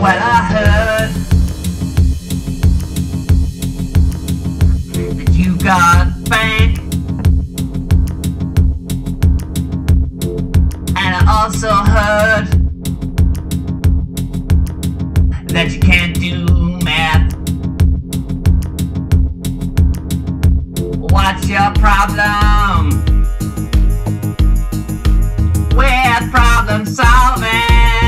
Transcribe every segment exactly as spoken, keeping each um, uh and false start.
Well, I heard that you got bank, and I also heard that you can't do math. What's your problem with problem solving?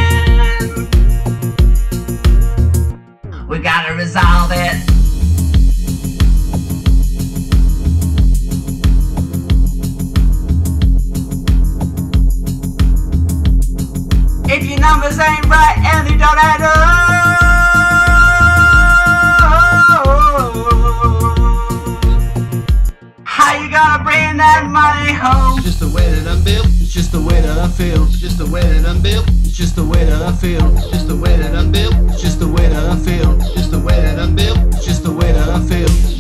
We gotta resolve it. If your numbers ain't right and they don't add up, how you gonna bring that money home? It's just the way that I'm built, it's just the way that I feel. It's just the way that I'm built, it's just the way that I feel. It's just the way that I'm built, it's just the way that I feel. It's just the way that I'm built, it's just the way that I feel.